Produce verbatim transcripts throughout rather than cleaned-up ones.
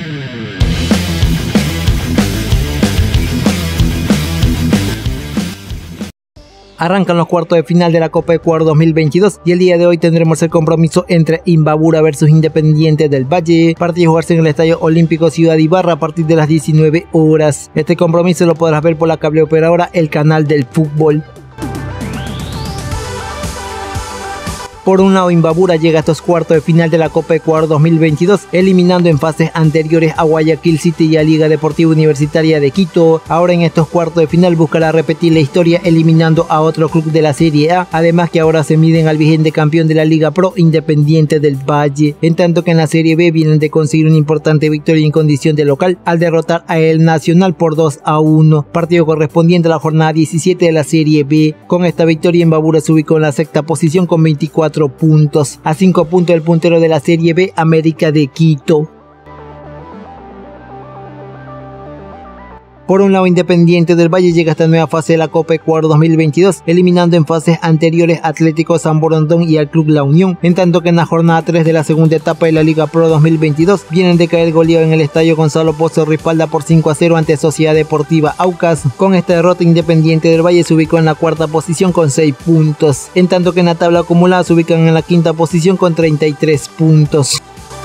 Arrancan los cuartos de final de la Copa Ecuador dos mil veintidós y el día de hoy tendremos el compromiso entre Imbabura versus Independiente del Valle, partido a jugarse en el Estadio Olímpico Ciudad Ibarra a partir de las diecinueve horas. Este compromiso lo podrás ver por la cable operadora El Canal del Fútbol. Por un lado, Imbabura llega a estos cuartos de final de la Copa Ecuador dos mil veintidós, eliminando en fases anteriores a Guayaquil City y a Liga Deportiva Universitaria de Quito. Ahora en estos cuartos de final buscará repetir la historia eliminando a otro club de la Serie A, además que ahora se miden al vigente campeón de la Liga Pro, Independiente del Valle, en tanto que en la Serie B vienen de conseguir una importante victoria en condición de local al derrotar a El Nacional por dos a uno, partido correspondiente a la jornada diecisiete de la Serie B. Con esta victoria, Imbabura se ubicó en la sexta posición con veinticuatro puntos, a cinco puntos del puntero de la Serie B, América de Quito. Por un lado, Independiente del Valle llega a esta nueva fase de la Copa Ecuador dos mil veintidós, eliminando en fases anteriores Atlético San Borondón y al Club La Unión, en tanto que en la jornada tres de la segunda etapa de la Liga Pro dos mil veintidós vienen de caer goleado en el Estadio Gonzalo Pozo Ripalda por cinco a cero ante Sociedad Deportiva Aucas. Con esta derrota, Independiente del Valle se ubicó en la cuarta posición con seis puntos, en tanto que en la tabla acumulada se ubican en la quinta posición con treinta y tres puntos.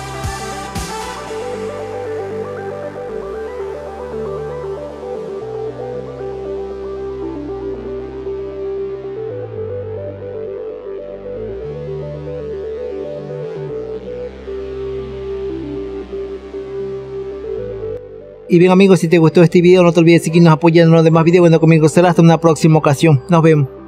Y bien amigos, si te gustó este video no te olvides seguirnos apoyando en los demás videos. Bueno, conmigo será hasta una próxima ocasión. Nos vemos.